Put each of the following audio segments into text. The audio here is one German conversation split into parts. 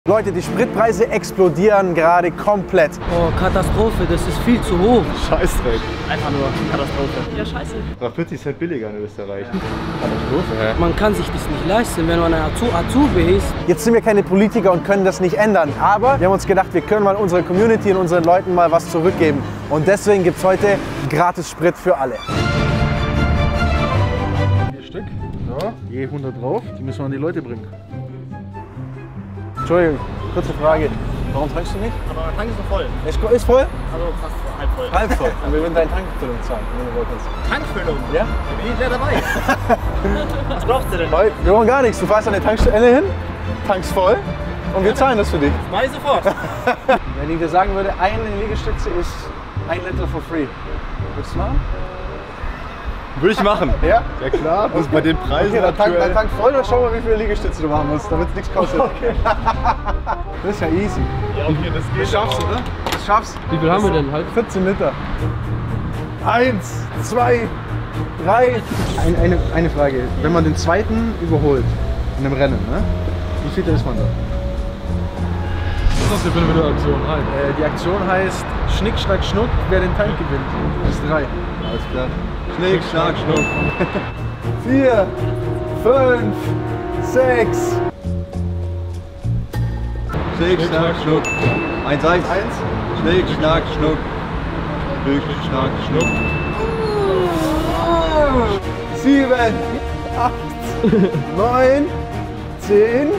Leute, die Spritpreise explodieren gerade komplett. Oh, Katastrophe, das ist viel zu hoch. Scheißdreck. Einfach nur Katastrophe. Ja, scheiße. War 40 Cent billiger in Österreich. Katastrophe, hä? Man kann sich das nicht leisten, wenn man ein Azubi ist. Jetzt sind wir keine Politiker und können das nicht ändern. Aber wir haben uns gedacht, wir können mal unserer Community und unseren Leuten mal was zurückgeben. Und deswegen gibt es heute gratis Sprit für alle. 4 Stück. So, je 100 drauf. Die müssen wir an die Leute bringen. Entschuldigung, kurze Frage. Warum tankst du nicht? Aber mein Tank ist noch voll. Ist voll? Also fast halb voll. Halb voll. Und wir würden deine Tankfüllung zahlen, wenn du wolltest. Tankfüllung? Ja? Da bin ich gleich dabei. Was brauchst du denn? Wir wollen gar nichts. Du fährst an der Tankstelle hin, tankst voll und wir zahlen das für dich. Mach ich sofort. Wenn ich dir sagen würde, eine Liegestütze ist 1 Liter for free. Willst du machen? Würde ich machen. Ja? Ja klar, das ist bei den Preisen Okay, dann tank aktuell. voll und schau mal, wie viele Liegestütze du machen musst, damit es nichts kostet. Okay. Das ist ja easy. Ja, okay, das geht. Das schaffst du, oder? Das schaffst. Wie viel haben wir denn halt? 14 Liter. 1, 2, 3. Eine Frage. Wenn man den zweiten überholt in einem Rennen, ne? Wie viel ist man da? Was ist das denn für eine Aktion? Nein. Die Aktion heißt Schnick, Schnack, Schnuck, wer den Tank gewinnt. Bis 3. Alles klar. Schnick, Schnack, Schnuck. 4, 5, 6. Schnick, Schnack, Schnuck. 1, 1. Schnick, Schnack, Schnuck. Schnick, Schnack, Schnuck. 7, 8, 9, 10.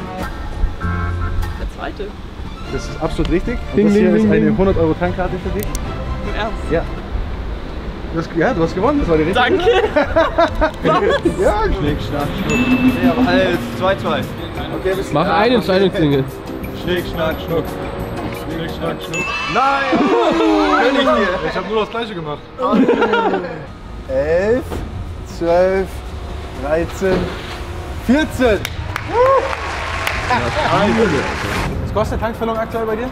Der zweite. Das ist absolut richtig. Und Ding, das hier ding, ist ding, eine ding. 100 € Tankkarte für dich. Im Ernst? Ja. Du hast gewonnen, das war die richtige. Danke. Ja, Schnick, Schnack, Schnuck. Nee, aber alles 2, 2. okay, bis Mach eine Entscheidungsding jetzt. Schnick, Schnack, Schnuck. Schnick, Schnack, Schnuck. Nein! Gönn ich dir. Ich hab nur das Gleiche gemacht. 11, 12, 13, 14. Was kostet eine Tankfüllung aktuell bei dir?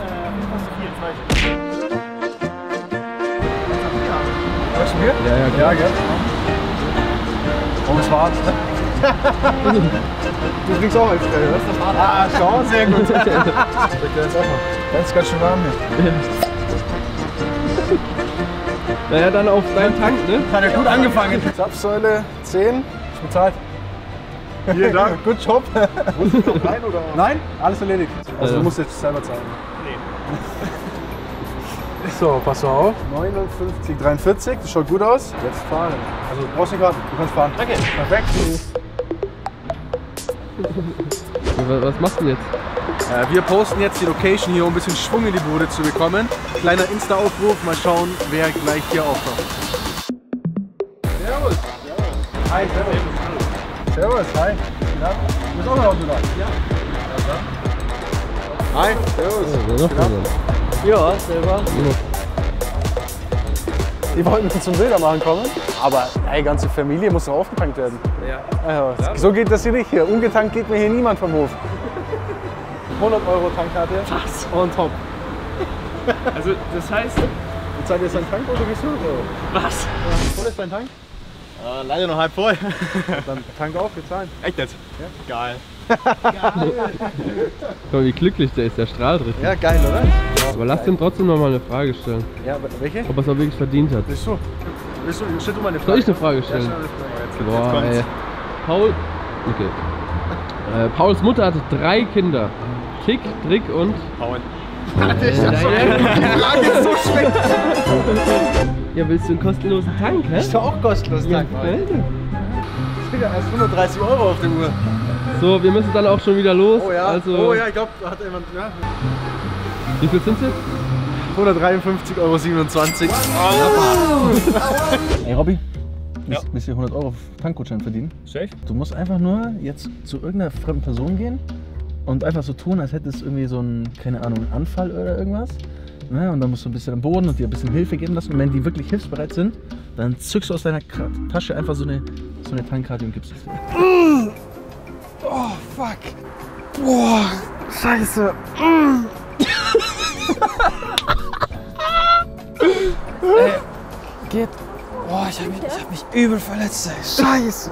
Weißt du Bier? Ja, Ja, gell? Oh, es war. Du trinkst auch extra, oder? Ah, schau, sehr gut. Schmeckt dir jetzt auch mal. Das ist ganz schön warm hier. Naja, dann auf deinen Tank, ne? Hat ja gut angefangen. Zapfsäule 10, ist bezahlt. Vielen Dank. Good Job. Muss ich noch rein oder? Nein, alles erledigt. Also Ja. du musst jetzt selber zahlen. So, pass mal auf. 59, 43, das schaut gut aus. Jetzt fahren. Also du brauchst nicht warten, du kannst fahren. Danke. Perfekt. Was machst du jetzt? Wir posten jetzt die Location hier, um ein bisschen Schwung in die Bude zu bekommen. Kleiner Insta-Aufruf, mal schauen, wer gleich hier auftaucht. Servus. Hi, servus. Servus, hi. Ja, du bist auch noch Auto da? Ja. Hi, servus. Ja, selber. Die wollten zum Bilder machen kommen, aber die ganze Familie muss doch aufgetankt werden. Ja. Also, so geht das hier nicht hier. Ungetankt geht mir hier niemand vom Hof. 100 € Tankkarte. Was? On top. Also, das heißt. Und zahlt jetzt dein Tank oder gehst du? Was? Voll ist dein Tank? Leider noch halb voll. Dann Tank auf, wir zahlen. Echt jetzt? Ja. Geil. Guck, wie glücklich der ist, der strahlt richtig. Ja, geil, oder? Aber lass ihm trotzdem noch mal eine Frage stellen. Ja, welche? Ob er es auch wirklich verdient hat. Bist du? Stell du mal eine Frage. Soll ich eine Frage Ja, stellen? stell eine Frage. Boah, kommt's. ey. Paul. Okay. Pauls Mutter hatte 3 Kinder. Tick, Trick und. Hauen. Die Frage ist so schlecht. Ja, willst du einen kostenlosen Tank, hä? Ist doch auch kostenlos, Ja, Tank, Mann. Digga, erst 130 € auf der Uhr. So, wir müssen dann auch schon wieder los. Oh ja, Also, ich glaube, da hat jemand. Ja. wie viel sind es jetzt? 153,27 €. Ey Robby, willst du 100 € Tankgutschein verdienen? Safe? Du musst einfach nur jetzt zu irgendeiner fremden Person gehen und einfach so tun, als hättest du irgendwie so einen, keine Ahnung, einen Anfall oder irgendwas. Ja, und dann musst du ein bisschen am Boden und dir ein bisschen Hilfe geben lassen. Und wenn die wirklich hilfsbereit sind, dann zückst du aus deiner Tasche einfach so eine Tankkarte und gibst es dir. Oh, fuck. Boah, scheiße. Ey, geht. Boah, ich hab mich übel verletzt, ey. Scheiße.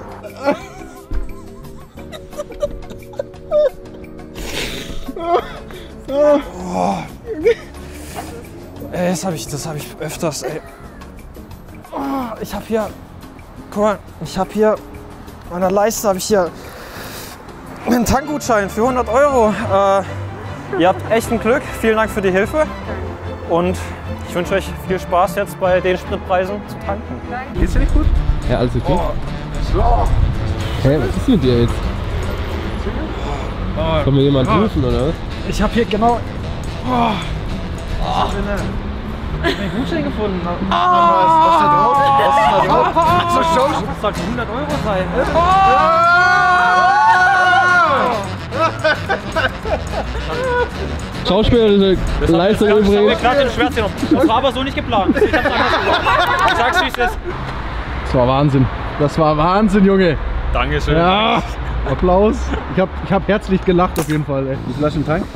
Ey, das hab ich öfters, ey. Oh, ich hab hier, guck mal, an meiner Leiste habe ich hier einen Tankgutschein für 100 Euro. Ihr habt echt ein Glück. Vielen Dank für die Hilfe. Und ich wünsche euch viel Spaß jetzt bei den Spritpreisen zu tanken. Geht's dir nicht gut? Ja, alles okay. So. Hä, was ist mit dir jetzt? Kann mir jemand rufen oder was? Ich habe hier genau einen Gutschein gefunden. Was ist da drauf? Was ist da drauf? Das sollte 100 Euro sein. Schauspielerische Leistung Ich habe mir übrigens. gerade den Schmerz genommen. Das war aber so nicht geplant. Ich hab's anders geplant. Ich sag's, wie es ist. Das war Wahnsinn. Das war Wahnsinn, Junge. Dankeschön. Ja, Applaus. Ich hab herzlich gelacht auf jeden Fall. Ey. Wie viel hast du im Tank?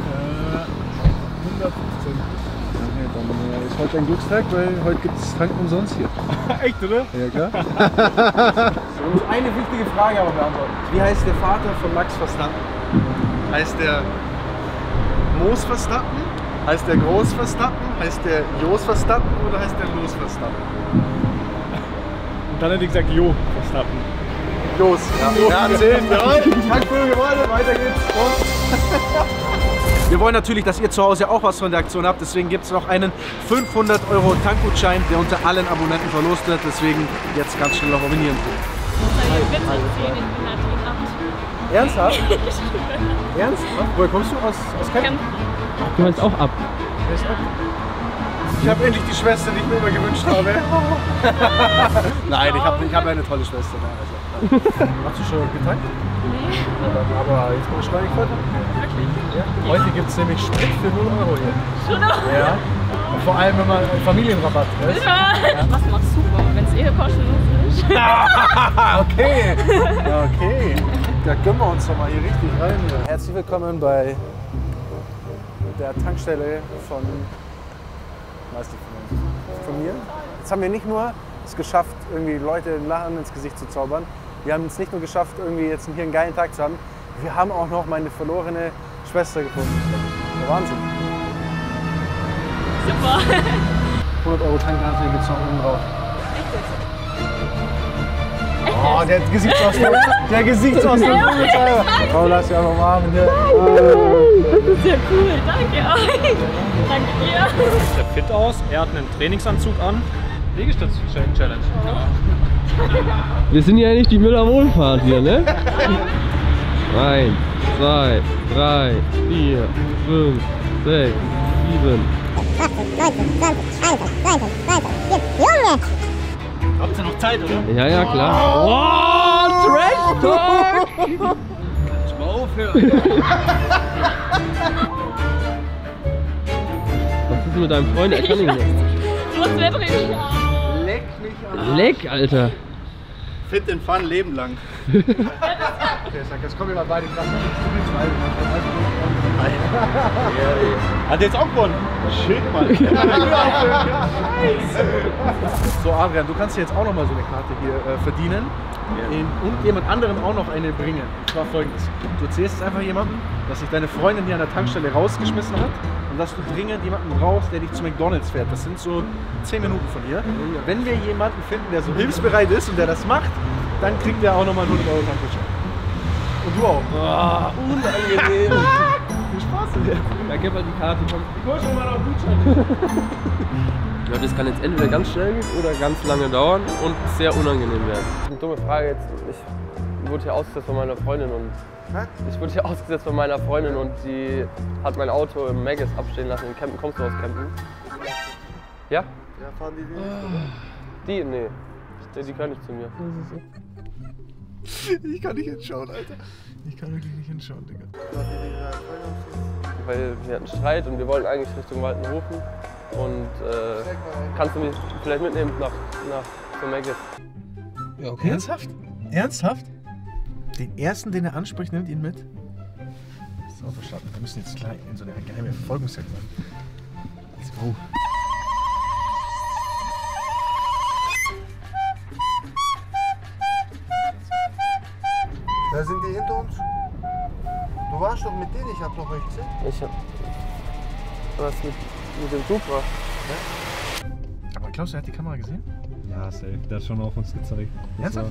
115. Okay, dann ist heute ein Glückstag, weil heute gibt es Tanken umsonst hier. Echt, oder? Ja, klar. Du musst eine wichtige Frage aber beantworten. Wie heißt der Vater von Max Verstappen? Heißt der Moos Verstappen? Heißt der Groß Verstappen? Heißt der Jos Verstappen oder heißt der Los Verstappen? Und dann hätte ich gesagt, Jo, Verstappen. Los, ja. Ja, 10, jawohl. Tankfüllung gewonnen, weiter geht's. Wir wollen natürlich, dass ihr zu Hause auch was von der Aktion habt, deswegen gibt es noch einen 500 € Tankgutschein, der unter allen Abonnenten verlost wird, deswegen jetzt ganz schnell noch abonnieren. Ernsthaft? Ernsthaft? Woher kommst du? Aus Kempten? Du meinst auch ab. Ich habe endlich die Schwester, die ich mir immer gewünscht habe. Nein, ich hab eine tolle Schwester. Also. Hast du schon getankt? Nee. Aber jetzt mal schleunig weiter. Wirklich? Ja. Heute gibt es nämlich Sprit für 0 € hier. Schon noch? Ja. Und vor allem, wenn man einen Familienrabatt ist. Ja. Was machst du, wenn es kostenlos ist? Okay. Ja, okay. Da gönnen wir uns doch mal hier richtig rein. Herzlich willkommen bei der Tankstelle von mir. Jetzt haben wir nicht nur es geschafft, irgendwie Leute ein Lachen ins Gesicht zu zaubern. Wir haben es nicht nur geschafft, irgendwie jetzt hier einen geilen Tag zu haben. Wir haben auch noch meine verlorene Schwester gefunden. Der Wahnsinn. Super. 100 € Tankkarte gibt es noch oben drauf. Oh, der Gesichtsausdruck. Der Gesichtsausdruck. Komm, lass dich einfach mal hier. Das ist ja cool. Danke euch. Danke dir. Sieht ja fit aus. Er hat einen Trainingsanzug an. Liegestütz-Challenge. Wir sind ja nicht die Müller-Wohlfahrt hier, ne? 1, 2, 3, 4, 5, 6, 7. 18, 19, 20, 21, 22, 23, 24. Junge! Habt ihr noch Zeit, oder? Ja, ja, klar. Oh, Trash Talk! Kannst mal aufhören. Was ist mit deinem Freund? Er kann nicht mehr. Muss wer drin? Leck mich an. Leck, Alter. Fit and fun, Leben lang. Okay, sag, jetzt kommen wir mal beide krass. Hat jetzt auch gewonnen. Shit, Mann. So, Adrian, du kannst dir jetzt auch noch mal so eine Karte hier verdienen und jemand anderem auch noch eine bringen. Und zwar folgendes: Du erzählst jetzt einfach jemandem, dass sich deine Freundin hier an der Tankstelle rausgeschmissen hat und dass du dringend jemanden brauchst, der dich zu McDonald's fährt. Das sind so 10 Minuten von hier. Wenn wir jemanden finden, der so hilfsbereit ist und der das macht, dann kriegt er auch noch mal 100 € Tankgutschein. Und du auch. Unangenehm. Viel Spaß in dir. Ja, gib mal die Karte. Komm. Ich hol schon mal noch einen Gutschein. Ja, das kann jetzt entweder ganz schnell gehen oder ganz lange dauern und sehr unangenehm werden. Eine dumme Frage jetzt. Ich wurde hier ausgesetzt von meiner Freundin und die hat mein Auto im Maggis abstehen lassen. In Kempten. Kommst du aus Kempten? Ja? Ja, fahren die Die? Nee. Die können nicht zu mir. Ich kann nicht hinschauen, Alter. Ich kann wirklich nicht hinschauen, Digga. Weil wir hatten Streit und wir wollten eigentlich Richtung Waltenhofen. Und kannst du mich vielleicht mitnehmen nach zum Maggis? Ja, okay. Ernsthaft? Ernsthaft? Den ersten, den er anspricht, nimmt ihn mit? Das Auto starten. Wir müssen jetzt gleich in so eine geheime Verfolgungsjagd machen. Let's go. Da sind die hinter uns. Du warst doch mit denen, ich hab doch euch gesehen. Ich hab was mit dem Supra. Aber glaubst du, er hat die Kamera gesehen? Ja, safe. Der hat schon auf uns gezeigt. Ernsthaft?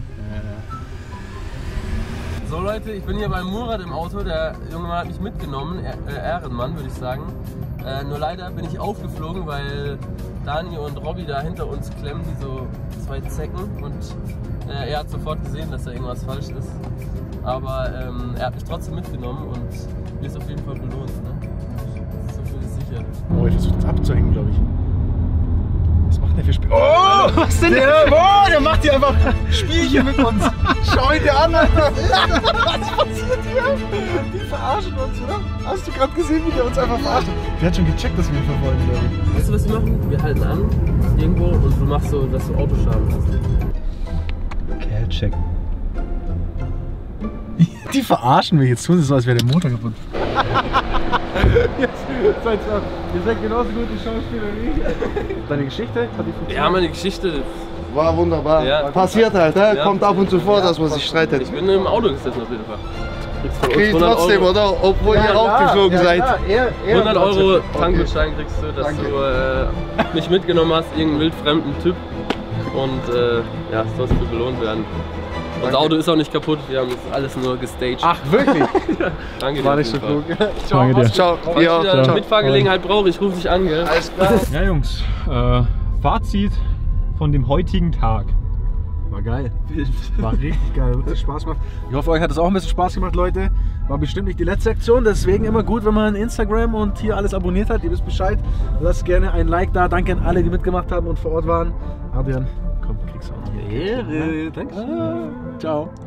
So Leute, ich bin hier beim Murat im Auto. Der junge Mann hat mich mitgenommen. Ehrenmann, würde ich sagen. Nur leider bin ich aufgeflogen, weil Dani und Robby da hinter uns klemmen, wie so zwei Zecken. Und er hat sofort gesehen, dass da irgendwas falsch ist. Aber er hat mich trotzdem mitgenommen und mir ist auf jeden Fall belohnt. Ne? So viel ist sicher. Oh, ich versuche das abzuhängen, glaube ich. Was macht der für Spiel? Oh, was denn der? Oh, der macht hier einfach Spielchen mit uns. Schau ihn dir an, Alter. Was passiert hier? Die verarschen uns, oder? Hast du gerade gesehen, wie der uns einfach verarscht? Der hat schon gecheckt, dass wir ihn verfolgen, glaube ich. Weißt du, was wir machen? Wir halten an irgendwo und du machst so, dass du Autoschaden hast. Kerl checken. Die verarschen mich. Jetzt tun sie so, als wäre der Motor kaputt. Ihr seid genauso gute Schauspieler wie ich. Deine Geschichte? Hat die funktioniert? Ja, meine Geschichte. War wunderbar. Ja. Passiert halt, ne? Ja. Kommt ab und zu vor, dass man sich streitet. Ich bin im Auto gesessen auf jeden Fall. Kriegst von uns Krieg ich 100 trotzdem, Euro. oder? Obwohl ihr aufgeflogen seid. 100 Euro Tankgutschein kriegst du, dass du mich mitgenommen hast, irgendeinen wildfremden Typ. Und ja, sollst du belohnt werden. Unser Auto ist auch nicht kaputt, wir haben jetzt alles nur gestaged. Ach, wirklich? Danke dir. War nicht so auf jeden klug. Fall. Danke dir. Ciao. Falls ich wieder eine Mitfahrgelegenheit brauche, ich rufe dich an, gell? Alles klar. Ja, Jungs, Fazit von dem heutigen Tag. War geil. War richtig geil, hat richtig Spaß gemacht. Ich hoffe, euch hat es auch ein bisschen Spaß gemacht, Leute. War bestimmt nicht die letzte Aktion, deswegen immer gut, wenn man Instagram und hier alles abonniert hat. Ihr wisst Bescheid. Lasst gerne ein Like da. Danke an alle, die mitgemacht haben und vor Ort waren. Adrian, komm, kriegst du auch noch. Ehre, danke. Ciao.